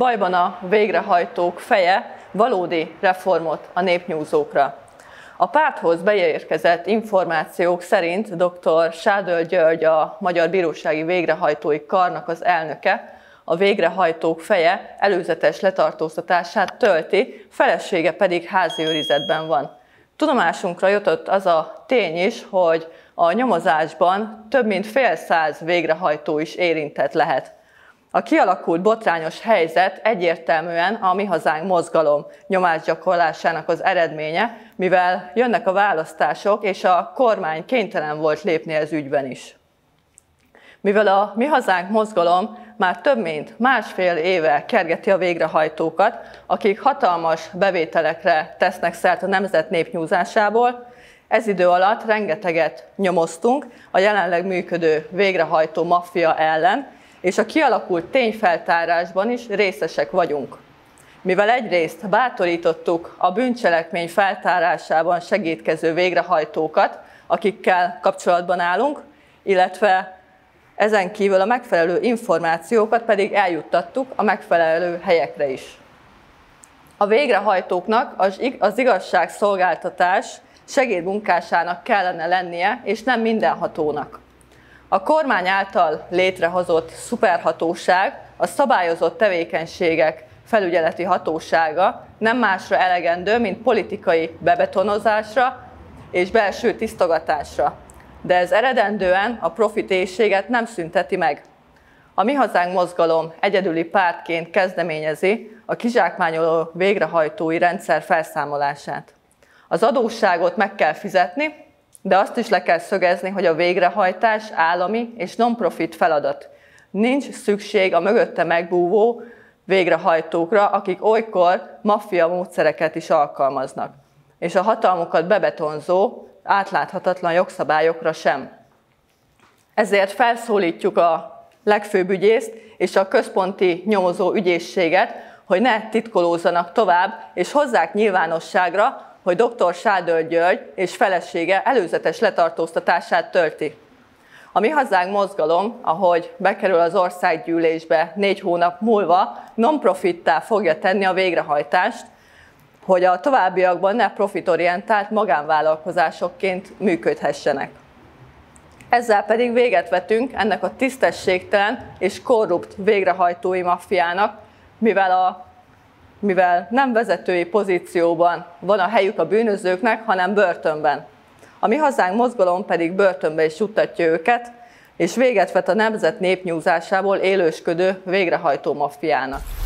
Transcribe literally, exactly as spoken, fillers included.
bajban a végrehajtók feje valódi reformot a népnyúzókra. A párthoz beérkezett információk szerint dr. Sádöl György, a Magyar Bírósági Végrehajtói Karnak az elnöke, a végrehajtók feje előzetes letartóztatását tölti, felesége pedig házi őrizetben van. Tudomásunkra jutott az a tény is, hogy a nyomozásban több mint fél száz végrehajtó is érintett lehet. A kialakult botrányos helyzet egyértelműen a Mi Hazánk mozgalom nyomásgyakorlásának az eredménye, mivel jönnek a választások, és a kormány kénytelen volt lépni ez ügyben is. Mivel a Mi Hazánk mozgalom már több mint másfél éve kergeti a végrehajtókat, akik hatalmas bevételekre tesznek szert a nemzet népnyúzásából, ez idő alatt rengeteget nyomoztunk a jelenleg működő végrehajtó maffia ellen, és a kialakult tényfeltárásban is részesek vagyunk. Mivel egyrészt bátorítottuk a bűncselekmény feltárásában segítkező végrehajtókat, akikkel kapcsolatban állunk, illetve ezen kívül a megfelelő információkat pedig eljuttattuk a megfelelő helyekre is. A végrehajtóknak az igazságszolgáltatás segédmunkásának kellene lennie, és nem mindenhatónak. A kormány által létrehozott szuperhatóság, a szabályozott tevékenységek felügyeleti hatósága nem másra elegendő, mint politikai bebetonozásra és belső tisztogatásra. De ez eredendően a profitéhséget nem szünteti meg. A Mi Hazánk mozgalom egyedüli pártként kezdeményezi a kizsákmányoló végrehajtói rendszer felszámolását. Az adósságot meg kell fizetni, de azt is le kell szögezni, hogy a végrehajtás állami és non-profit feladat. Nincs szükség a mögötte megbúvó végrehajtókra, akik olykor maffia módszereket is alkalmaznak, és a hatalmukat bebetonzó, átláthatatlan jogszabályokra sem. Ezért felszólítjuk a legfőbb ügyészt és a központi nyomozó ügyészséget, hogy ne titkolózzanak tovább, és hozzák nyilvánosságra, hogy dr. Sádöl György és felesége előzetes letartóztatását tölti. A Mi Hazánk mozgalom, ahogy bekerül az országgyűlésbe négy hónap múlva, non-profittá fogja tenni a végrehajtást, hogy a továbbiakban ne profitorientált magánvállalkozásokként működhessenek. Ezzel pedig véget vetünk ennek a tisztességtelen és korrupt végrehajtói maffiának, mivel, a, mivel nem vezetői pozícióban van a helyük a bűnözőknek, hanem börtönben. A Mi Hazánk mozgalom pedig börtönbe is juttatja őket, és véget vet a nemzet népnyúzásából élősködő végrehajtó maffiának.